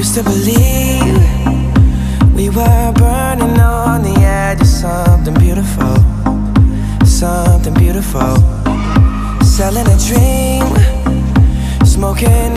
used to believe we were burning on the edge of something beautiful, something beautiful. Selling a dream, smoking